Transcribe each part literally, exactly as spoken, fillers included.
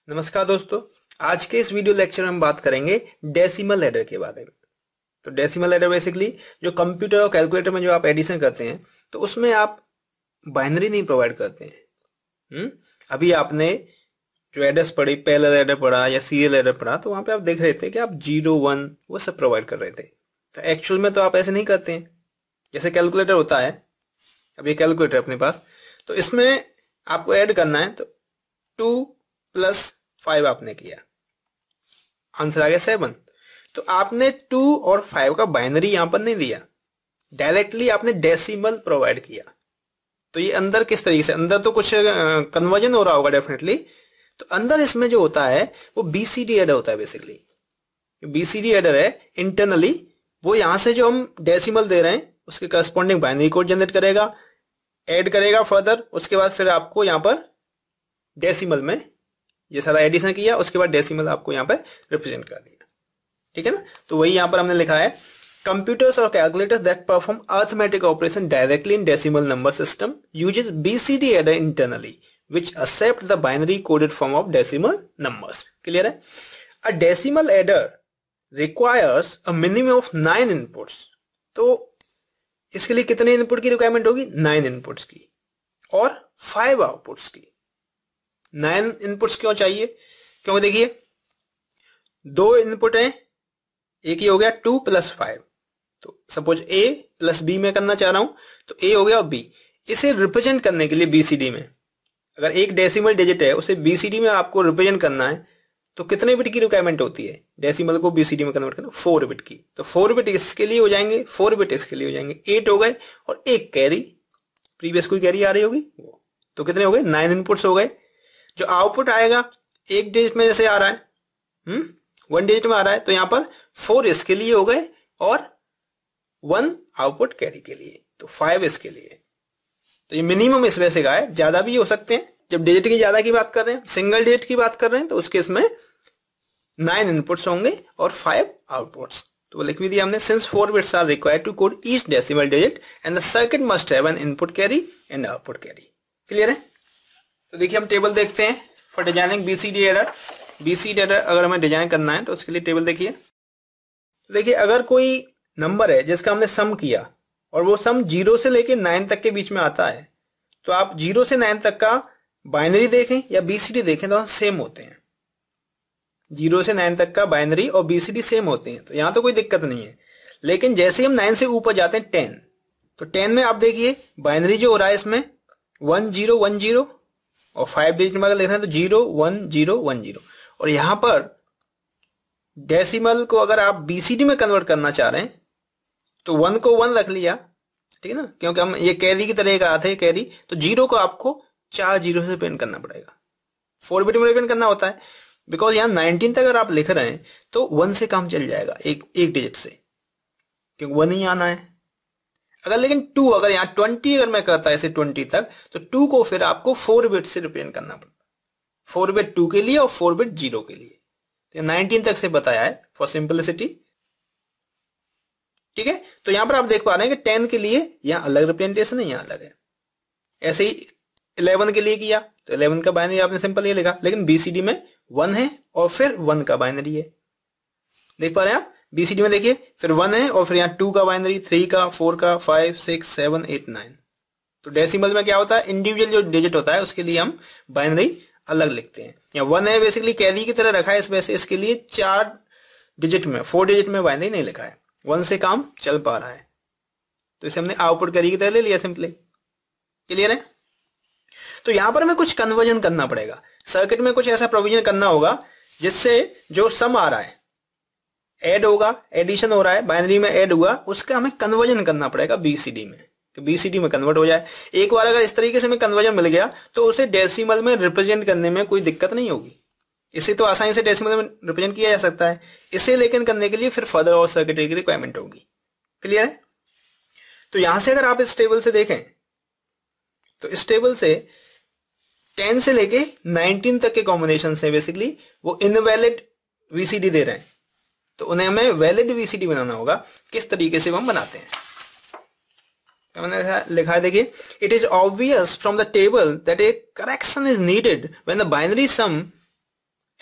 नमस्कार दोस्तों, आज के इस वीडियो लेक्चर में हम बात करेंगे डेसिमल एडर के बारे में। तो डेसिमल एडर बेसिकली जो कंप्यूटर और कैलकुलेटर में जो आप एडिशन करते हैं तो उसमें आप बाइनरी नहीं प्रोवाइड करते हैं। हुँ? अभी आपने जो एडर्स पढ़ी, पैरेलल एडर पढ़ा या सीरियल एडर पढ़ा, तो वहां पे आप देख रहे थे कि आप जीरो वन वो सब प्रोवाइड कर रहे थे। तो एक्चुअल में तो आप ऐसे नहीं करते हैं। जैसे कैलकुलेटर होता है, अब ये कैलकुलेटर अपने पास, तो इसमें आपको ऐड करना है, तो टू प्लस फाइव आपने किया, आंसर आ गया सेवन। तो आपने टू और फाइव का बाइनरी यहां पर नहीं दिया, डायरेक्टली आपने डेसिमल प्रोवाइड किया। तो ये अंदर किस तरीके से, अंदर तो कुछ कन्वर्जन हो रहा होगा डेफिनेटली। तो अंदर इसमें जो होता है वो बीसीडी एडर होता है। बेसिकली बीसीडी एडर है इंटरनली, वो यहां से जो हम डेसिमल दे रहे हैं उसके करस्पॉन्डिंग बाइनरी कोड जनरेट करेगा, ऐड करेगा फर्दर, उसके बाद फिर आपको यहाँ पर डेसिमल में ये सारा एडिशन किया, उसके बाद डेसिमल आपको यहाँ पर रिप्रेजेंट कर दिया। ठीक है ना। तो वही यहाँ पर हमने लिखा है, कंप्यूटर्स और calculators that perform arithmetic operation directly in decimal number system uses BCD adder internally which accept the binary coded form of decimal numbers. Clear है? A decimal adder requires a minimum of nine inputs. तो इसके लिए कितने input की requirement होगी? Nine inputs की और five outputs की। नाइन इनपुट्स क्यों चाहिए? क्योंकि देखिए दो इनपुट है, एक ही हो गया टू प्लस फाइव। तो सपोज ए प्लस बी में करना चाह रहा हूं, तो ए हो गया और बी। इसे रिप्रेजेंट करने के लिए बीसीडी में, अगर एक डेसिमल डिजिट है उसे बीसीडी में आपको रिप्रेजेंट करना है, तो कितने बिट की रिक्वायरमेंट होती है डेसिमल को बीसीडी में कन्वर्ट करना? फोर बिट की। तो फोर बिट इसके लिए हो जाएंगे, फोर बिट इसके लिए हो जाएंगे, एट हो गए और एक कैरी, प्रीवियस कोई कैरी आ रही होगी वो। तो कितने हो गए? नाइन इनपुट्स हो गए। जो आउटपुट आएगा एक डिजिट में जैसे आ रहा है, हम्म वन डिजिट में आ रहा है, तो यहां पर फोर इसके लिए हो गए और वन आउटपुट कैरी के लिए, तो फाइव इसके लिए। तो ये मिनिमम इस वजह से का है, ज्यादा भी हो सकते हैं। जब डिजिट की ज्यादा की बात कर रहे हैं, सिंगल डिजिट की बात कर रहे हैं, तो उसके इसमें नाइन इनपुट्स होंगे और फाइव आउटपुट्स। तो लिख भी दिया हमने, since four bits are required to code each decimal digit and the circuit must have an input carry and output carry. Clear है? तो देखिए हम टेबल देखते हैं for designing BCD adder. BCD adder अगर हमें डिजाइन करना है तो उसके लिए टेबल देखिए। देखिए अगर कोई नंबर है जिसका हमने सम किया और वो सम जीरो से लेके नाइन तक के बीच में आता है, तो आप जीरो से नाइन तक का बाइनरी देखें या बीसीडी देखें तो सेम होते हैं। जीरो से नाइन तक का बाइनरी और बीसीडी सेम होते हैं, तो यहां तो कोई दिक्कत नहीं है। लेकिन जैसे ही हम नाइन से ऊपर जाते हैं टेन, तो टेन में आप देखिए बाइनरी जो हो रहा है इसमें वन जीरो वन जीरो और फाइव डिजिट में अगर लिख रहे हैं तो zero one zero one zero. और यहां पर डेसिमल को अगर आप बीसीडी में कन्वर्ट करना चाह रहे हैं तो वन को वन रख लिया, ठीक है ना, क्योंकि हम ये कैरी की तरह का आता है कैरी। तो जीरो को आपको चार जीरो से प्रिंट करना पड़ेगा, फोर बिट में प्रिंट करना होता है, बिकॉज यहाँ नाइनटीन तक अगर आप लिख रहे हैं तो वन से काम चल जाएगा, एक एक डिजिट से, क्योंकि वन ही आना है। अगर लेकिन टू, अगर यहाँ ट्वेंटी अगर मैं करता है ऐसे ट्वेंटी तक, तो टू को फिर आपको फोर बिट से रिप्रेजेंट करना पड़ता है, फोर बिट टू के लिए और फोर बिट जीरो के लिए। तो नाइनटीन तक से बताया है फॉर सिंपलिसिटी। ठीक है, तो यहां पर आप देख पा रहे हैं कि टेन के लिए यहां अलग रिप्रेजेंटेशन है, यहां अलग है। ऐसे ही इलेवन के लिए किया तो इलेवन का बाइनरी आपने सिंपल ये लिखा, लेकिन बीसीडी में वन है और फिर वन का बाइनरी है। देख पा रहे हैं आप, बीसीडी में देखिए फिर वन है और फिर यहाँ टू का बाइनरी, थ्री का, फोर का, five, six, seven, eight, nine. तो डेसिमल में क्या होता है, इंडिविजुअल जो डिजिट होता है उसके लिए हम बाइनरी अलग लिखते हैं। यहाँ वन है बेसिकली कैरी की तरह रखा है, इस वजह से इसके लिए चार डिजिट में, फोर डिजिट में बाइनरी नहीं लिखा है, वन से काम चल पा रहा है। तो इसे हमने आउटपुट कैरी की तरह ले लिया सिंपली। क्लियर है? तो यहां पर हमें कुछ कन्वर्जन करना पड़ेगा, सर्किट में कुछ ऐसा प्रोविजन करना होगा जिससे जो सम आ रहा है, ऐड होगा, एडिशन हो रहा है, बाइनरी में ऐड हुआ, उसका हमें कन्वर्जन करना पड़ेगा बीसीडी में, तो बीसीडी में कन्वर्ट हो जाए। एक बार अगर इस तरीके से हमें कन्वर्जन मिल गया तो उसे डेसिमल में रिप्रेजेंट करने में कोई दिक्कत नहीं होगी। इसे तो आसानी से डेसिमल में रिप्रेजेंट किया जा सकता है, इसे लेकिन करने के लिए फिर फर्दर और सर्किटरी की रिक्वायरमेंट होगी। क्लियर है? तो यहां से अगर आप इस टेबल से देखें तो इस टेबल से टेन से लेके नाइनटीन तक के कॉम्बिनेशन से बेसिकली वो इनवैलिड वीसीडी दे रहे हैं, तो उन्हें हमें वैलिड वीसीडी बनाना होगा। किस तरीके से वो हम बनाते हैं, मैंने लिखा है देखिए, it is obvious from the table that a correction is needed when the binary sum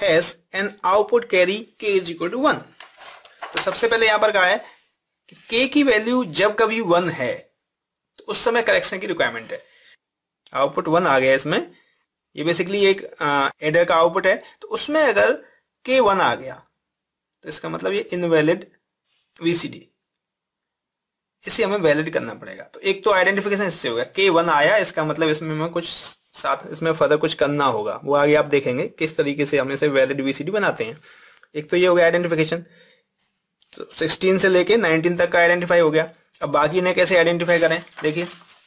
has an output carry K is equal to one. तो सबसे पहले यहां पर कहा है कि के की वैल्यू जब कभी वन है तो उस समय करेक्शन की रिक्वायरमेंट है। आउटपुट वन आ गया इसमें, ये बेसिकली एक एडर का आउटपुट है, तो उसमें अगर के वन आ गया तो इसका मतलब ये इनवैलिड वीसीडी, इसे हमें वैलिड करना पड़ेगा। तो एक तो आइडेंटिफिकेशन इससे होगा, के वन आया इसका मतलब इसमें हमें कुछ साथ इसमें फर्दर कुछ करना होगा, वो आगे आप देखेंगे किस तरीके से हम इसे वैलिड वीसीडी बनाते हैं। एक तो ये हो गया आइडेंटिफिकेशन, तो सिक्सटीन से लेके नाइनटीन तक का आइडेंटिफाई हो गया। अब बाकी इन्हें कैसे आइडेंटिफाई करें, देखिए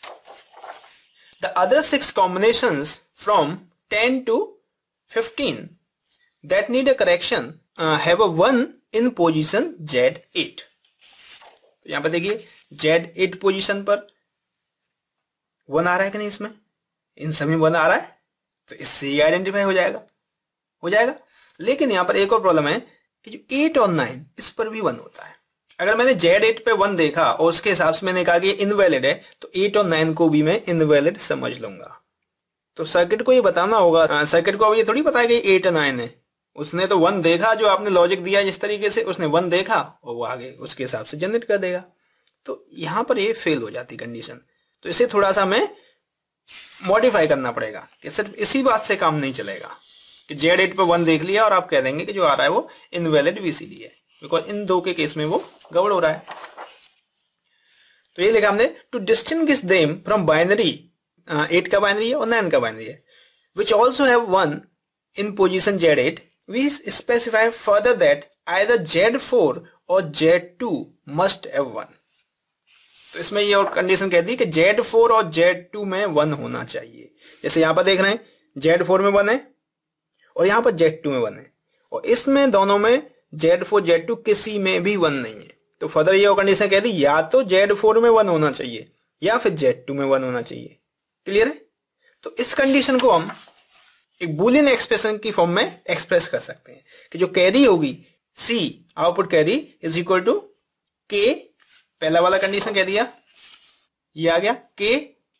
the other six combinations from ten to fifteen that need a correction have a one in position Z eight. तो यहां पर देखिए जेड एट पोजीशन पर वन आ रहा है कि नहीं, इसमें इन सभी वन आ रहा है, तो इससे ही आइडेंटिफाई हो जाएगा हो जाएगा लेकिन यहां पर एक और प्रॉब्लम है कि जो एट और नाइन इस पर भी वन होता है। अगर मैंने जेड एट पे वन देखा और उसके हिसाब से मैंने कहा कि इनवैलिड है, तो एट और नाइन को भी मैं इनवैलिड समझ लूंगा। तो सर्किट को ये बताना होगा, सर्किट को अब ये थोड़ी पता है कि एट और नाइन है, उसने तो वन देखा, जो आपने लॉजिक दिया जिस तरीके से उसने वन देखा और वो आगे उसके हिसाब से जनरेट कर देगा। तो यहां पर ये फेल हो जाती कंडीशन, तो इसे थोड़ा सा हमें मॉडिफाई करना पड़ेगा कि सिर्फ इसी बात से काम नहीं चलेगा कि जेड एट पे वन देख लिया और आप कह देंगे कि जो आ रहा है वो इनवैलिड वीसीडी है, बिकॉज इन दो के केस में वो गड़बड़ हो रहा है। तो ये लिखा हमने, to distinguish them from binary, eight का बाइनरी है और नाइन का बाइनरी है, which also have one in position Z eight, we specify further that either Z four और Z two must have one. तो इसमें ये और कंडीशन कहती है कि जेड फोर और जेड टू में वन होना चाहिए। जैसे यहां पर देख रहे हैं जेड फोर में वन है और यहां पर जेड टू में वन है, और इसमें दोनों में जेड फोर जेड टू किसी में भी वन नहीं है। तो फर्दर ये और कंडीशन कहती है या तो जेड फोर में वन होना चाहिए या फिर जेड टू में वन होना चाहिए। क्लियर है? तो इस कंडीशन को हम एक बूलियन एक्सप्रेशन की फॉर्म में एक्सप्रेस कर सकते हैं कि जो कैरी होगी C output carry is equal to K, पहला वाला कंडीशन कह दिया, ये आ गया के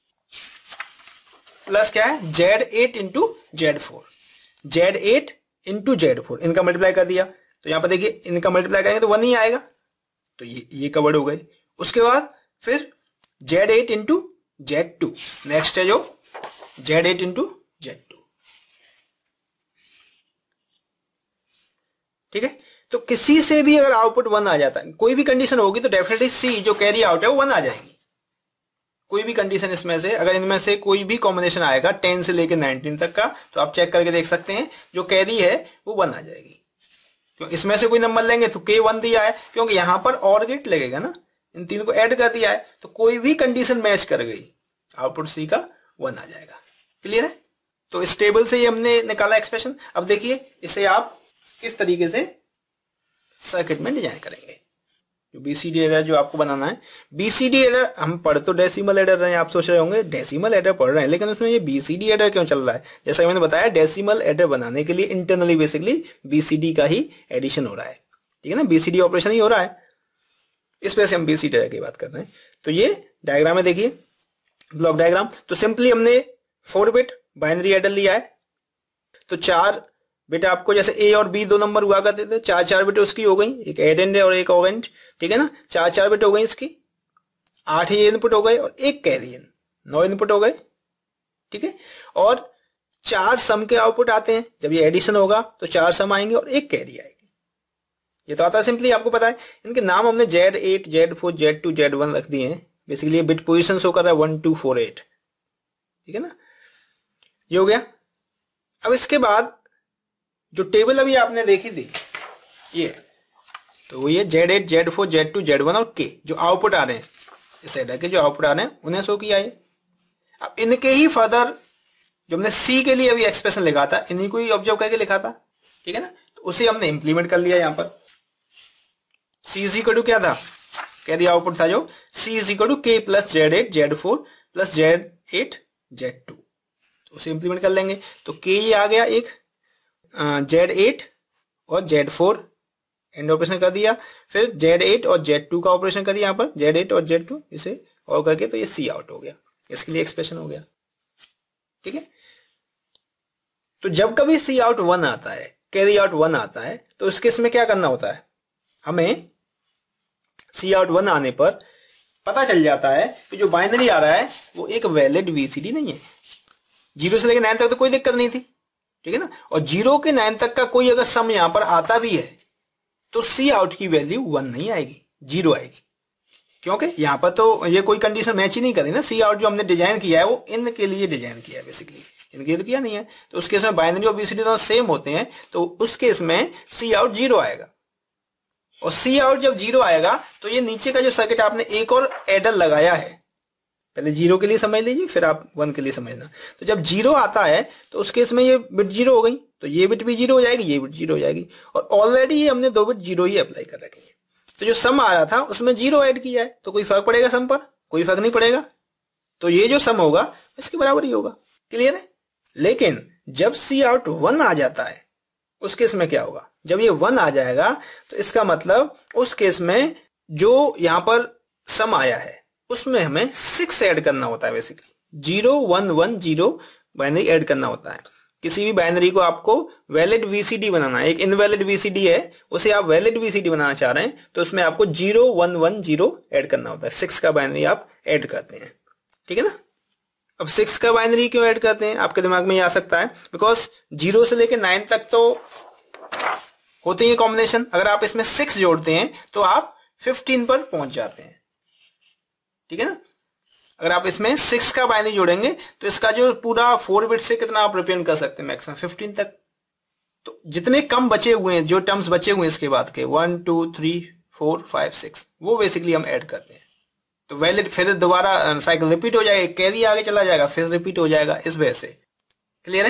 प्लस क्या है Z eight into Z four, Z eight into Z four, इनका मल्टीप्लाई कर दिया। तो यहां पर देखिए इनका मल्टीप्लाई करेंगे तो वन ही आएगा, तो ये ये कवर्ड हो गए। उसके बाद फिर Z eight into Z two, next है जो Z eight into Z two. ठीक है, तो किसी से भी अगर आउटपुट वन आ जाता है, कोई भी कंडीशन होगी तो डेफिनेटली सी जो कैरी आउट है वो वन आ जाएगी। कोई भी कंडीशन इसमें से, अगर इनमें से कोई भी कॉम्बिनेशन आएगा टेन से लेकर नाइनटीन तक का, तो आप चेक करके देख सकते हैं जो कैरी है वो वन आ जाएगी। क्यों इसमें से कोई नंबर लेंगे तो के वन दिया है, क्योंकि यहां पर और गेट लगेगा ना, इन तीन को ऐड कर दिया है, तो कोई भी कंडीशन मैच कर गई आउटपुट सी का वन आ जाएगा। क्लियर है? तो इस टेबल से ये हमने निकाला एक्सप्रेशन। अब देखिए इसे आप किस तरीके से सर्किट में डिजाइन करेंगे। जो बीसीडी एडर जो आपको बनाना है, बीसीडी एडर हम पढ़ तो डेसिमल एडर रहे हैं, आप सोच रहे होंगे डेसिमल एडर पढ़ रहे हैं लेकिन उसमें ये बीसीडी एडर क्यों चल रहा है। जैसा कि मैंने बताया डेसिमल एडर बनाने के लिए इंटरनली बेसिकली बीसीडी का ही एडिशन हो रहा है। ठीक है ना, बीसीडी ऑपरेशन ही हो रहा है, इस वजह से हम बीसीडी एडर की बात कर रहे हैं। तो ये डायग्राम है, देखिए ब्लॉक डायग्राम। तो सिंपली हमने फोर बिट बाइनरी एडर लिया है, तो चार बिट आपको, जैसे ए और बी दो नंबर हुआ करते थे, चार चार बिट उसकी हो गई, एक एडेंड और एक ऑगेंड। ठीक है ना, चार चार बिट हो गई इसकी, आठ ही इनपुट हो गए और एक कैरी इन, नौ इनपुट हो गए। ठीक है, और चार सम के आउटपुट आते हैं, जब ये एडिशन होगा तो चार सम आएंगे और एक कैरी आएगी। ये तो आता है सिंपली, आपको पता है। इनके नाम हमने Z eight Z four Z two Z one रख दिए हैं, बेसिकली बिट पोजिशन शो कर रहा है वन टू फोर एट। ठीक है ना, ये हो गया। अब इसके बाद जो टेबल अभी आपने देखी थी ये, तो ये Z eight Z four Z two Z one और के जो आउटपुट आ रहे हैं, इस एडर के जो आउटपुट आ रहे हैं उन्हें शो किया है। अब इनके ही फर्दर जो हमने सी के लिए अभी एक्सप्रेशन लिखा था, इन्हीं को ही ऑब्जर्व करके लिखा था। ठीक है ना, तो उसे हमने इंप्लीमेंट कर लिया। यहां पर सी इज इक्वल टू क्या था, कैरी आउटपुट था जो C is equal to K plus Z eight Z four plus Z eight Z two, तो उसे इंप्लीमेंट कर लेंगे। तो के ये आ गया एक जेड एट और जेड फोर एंड ऑपरेशन कर दिया, फिर जेड एट और जेड टू का ऑपरेशन कर दिया, यहाँ पर जेड एट और जेड टू इसे और करके, तो ये सी आउट हो गया, इसके लिए एक्सप्रेशन हो गया। ठीक है, तो जब कभी सी आउट वन आता है कैरी आउट वन आता है, तो उस केस में क्या करना होता है, हमें सी आउट वन आने पर पता चल जाता है कि जो बाइनरी आ रहा है वो एक वैलिड वीसीडी नहीं है। जीरो से लेकर नाइन तक तो कोई दिक्कत नहीं थी, ठीक है ना, और जीरो के नाइन तक का कोई अगर सम यहां पर आता भी है तो सी आउट की वैल्यू वन नहीं आएगी, जीरो आएगी, क्योंकि यहां पर तो ये कोई कंडीशन मैच ही नहीं करी ना। सी आउट जो हमने डिजाइन किया है वो इनके लिए डिजाइन किया है, बेसिकली इनके लिए तो किया नहीं है। तो उस केस में बाइनरी और बीसीडी दोनों सेम होते हैं, तो उस केस में सी आउट जीरो आएगा। और सी आउट जब जीरो आएगा तो ये नीचे का जो सर्किट आपने एक और एडर लगाया है, पहले जीरो के लिए समझ लीजिए फिर आप वन के लिए समझना। तो जब जीरो आता है तो उस केस में ये बिट जीरो हो गई, तो ये बिट भी जीरो हो जाएगी, ये बिट जीरो हो जाएगी, और ऑलरेडी ये हमने दो बिट जीरो ही अप्लाई कर रखी है। तो जो सम आ रहा था उसमें जीरो ऐड किया है, तो कोई फर्क पड़ेगा सम पर? कोई फर्क नहीं पड़ेगा। तो ये जो सम होगा इसके बराबर ही होगा। क्लियर है? लेकिन जब सी आउट वन आ जाता है उस केस में क्या होगा, जब ये वन आ जाएगा तो इसका मतलब उस केस में जो यहां पर सम आया है उसमें हमें सिक्स ऐड करना होता है, basically zero one one zero binary add करना होता है। किसी भी बाइनरी को आपको वैलिड वीसीडी बनाना है, एक इनवैलिड वीसीडी है उसे आप वैलिड वीसीडी बनाना चाह रहे हैं, तो उसमें आपको zero one one zero add करना होता है, सिक्स का बाइनरी आप ऐड करते हैं, ठीक है ना। अब सिक्स का बाइनरी क्यों ऐड करते हैं, आपके दिमाग में ये आ सकता है, बिकॉज जीरो से लेकर नाइन तक तो होती है कॉम्बिनेशन, अगर आप इसमें सिक्स जोड़ते हैं तो आप फिफ्टीन पर पहुंच जाते हैं, ठीक है ना। अगर आप इसमें सिक्स का बाइनरी जोड़ेंगे तो इसका जो पूरा फोर बिट से कितना आप रिप्रेजेंट कर सकते हैं, मैक्सिमम फिफ्टीन तक। तो जितने कम बचे हुए हैं, जो टर्म्स बचे हुए हैं इसके बाद के one two three four five six, वो बेसिकली हम ऐड करते हैं। तो वैलिड फिर दोबारा साइकिल रिपीट हो जाएगा, कैरी आगे चला जाएगा, फिर रिपीट हो जाएगा, इस वजह से। क्लियर है?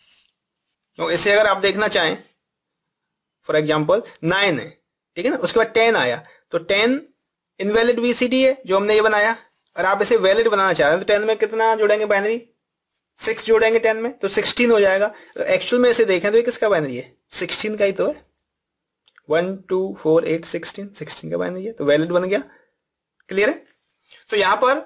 तो इसे अगर आप देखना चाहें, फॉर एग्जाम्पल नाइन है, ठीक है ना, उसके बाद टेन आया, तो टेन इनवैलिड वीसीडी है जो हमने ये बनाया, और आप इसे वैलिड बनाना चाह रहे हैं तो टेन में कितना जोड़ेंगे बाइनरी, सिक्स जोड़ेंगे टेन में तो सिक्सटीन हो जाएगा। एक्चुअल में इसे देखें तो ये किसका बाइनरी है, सिक्सटीन का ही तो है, one two four eight sixteen, sixteen का बाइनरी है, तो वैलिड बन गया। क्लियर है? तो यहां पर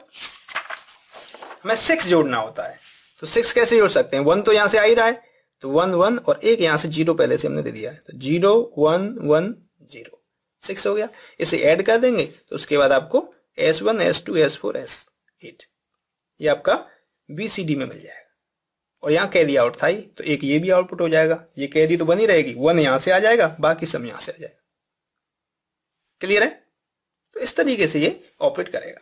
हमें सिक्स जोड़ना होता है, तो सिक्स कैसे जोड़ सकते हैं, वन तो यहां से आ ही रहा है, तो वन वन और एक यहां से जीरो पहले से हमने दे दिया है, तो zero one one zero, six हो गया। इसे ऐड कर देंगे तो उसके बाद आपको S one S two S four S eight ये आपका बीसीडी में मिल जाएगा। और यहाँ कैरी आउट था ही, तो एक ये भी आउटपुट हो जाएगा, ये कैरी तो बनी रहेगी, वन यहां से आ जाएगा, बाकी सब यहां से आ जाएगा। क्लियर है? तो इस तरीके से ये ऑपरेट करेगा।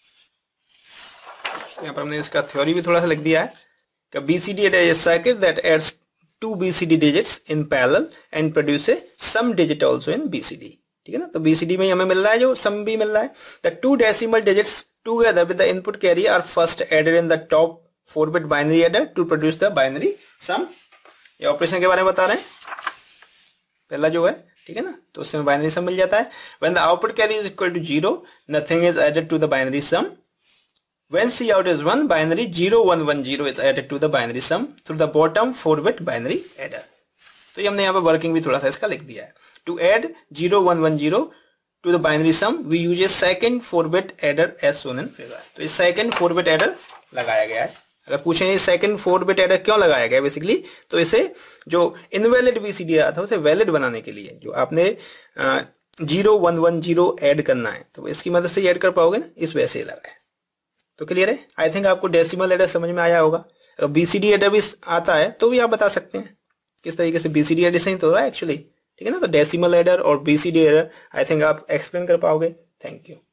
यहाँ पर हमने इसका थ्योरी भी थोड़ा सा लिख दिया है कि BCD is a circuit that adds two BCD digits in parallel and produces sum digit also in BCD. ठीक है ना, तो बीसीडी में हमें मिल रहा है जो सम भी मिल रहा है। The two decimal digits together with the input carry are first added in the top four bit binary adder to produce the binary sum. ये ऑपरेशन के बारे में बता रहे हैं, पहला जो है, ठीक है ना, तो उससे बाइनरी सम मिल जाता है। When the output carry is equal to zero nothing is added to the binary sum. When C out is one, binary zero one one zero is added to the binary sum through the bottom four bit binary adder. तो ये हमने यहाँ पर working भी थोड़ा सा इसका लिख दिया है। To add zero one one zero to the binary sum, we use a second four bit adder as shown in figure. तो इस second four bit adder लगाया गया है। अगर पूछें ये second four bit adder क्यों लगाया गया है बेसिकली, तो इसे जो invalid B C D आया था उसे valid बनाने के लिए, जो आपने zero one one zero add करना है तो इसकी मदद से ऐड कर पाओगे ना, इस वजह से लगाया है। तो क्लियर है? आई थिंक आपको डेसिमल एडर समझ में आया होगा। अगर बीसीडी एडर भी आता है तो भी आप बता सकते हैं किस तरीके से बीसीडी एडर सही तो हो रहा है एक्चुअली, ठीक है ना। तो डेसिमल एडर और बीसीडी एडर आई थिंक आप एक्सप्लेन कर पाओगे। Thank you.